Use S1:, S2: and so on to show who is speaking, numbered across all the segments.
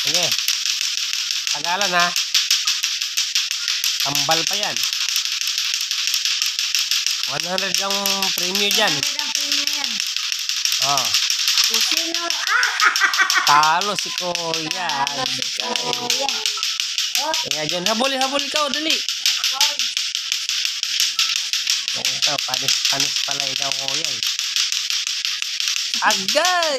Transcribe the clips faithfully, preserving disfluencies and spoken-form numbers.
S1: Sige. Tagalan ha. Tambal pa yan. one hundred ang premium dyan.
S2: one hundred ang premium yan.
S1: Oh.
S2: Sino? Ah!
S1: Talo si Kuya.
S2: Talo si Kuya. Oh.
S1: Kaya dyan. Habol, habol ikaw. Dali. Ito, panis, panis pala ikaw Kuya eh. Agay!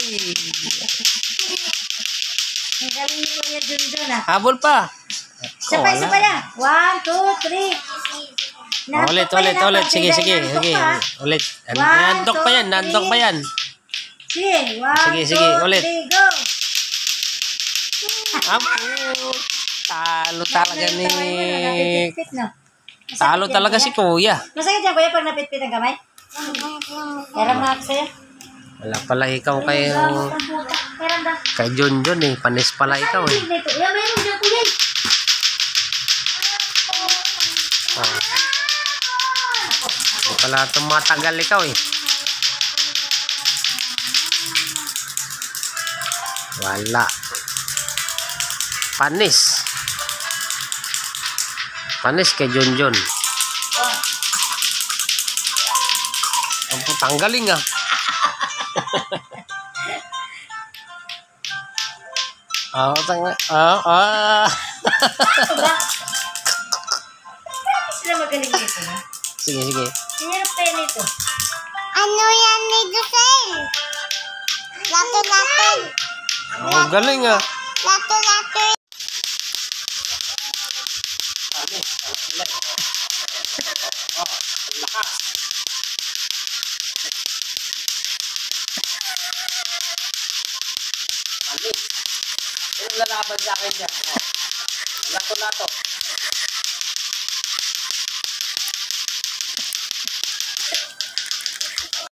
S2: Ang galing ni Kuya Junjun ah.
S1: Habol pa.
S2: Sabay, sabay yan. One, two, three.
S1: Oh, ulit, ulit, ulit. Sige, sige, sige. Ulit. Nantok pa yan, nantok pa yan.
S2: Sige, one,
S1: Sige, sige,
S2: two,
S1: ulit.
S2: three, go.
S1: Apo, talo talaga ni...
S2: Napipit-pit, no?
S1: Talo talaga si Kuya.
S2: Masakit yan, Kuya, pag napit-pit ang kamay? Meron na ako sa'yo.
S1: Wala pala ikaw kay...
S2: Meron ba?
S1: Kay Junjun eh. Panis pala ikaw eh.
S2: Yan, meron dyan, Kuya.
S1: Oh. Hindi pala tumatagal ikaw eh. Wala. Panis. Panis kay Junjun. Ang putang galing ah. Ah, tang ah ah.
S2: Sila magaling nito, no?
S1: Sige, sige.
S2: Hinirap tayo nito.
S3: Ano yan ni Dusel? Lato-lato.
S1: Oh, galing ah.
S3: Lato-lato.
S1: Ano lalaban sa akin dyan? Lato-lato.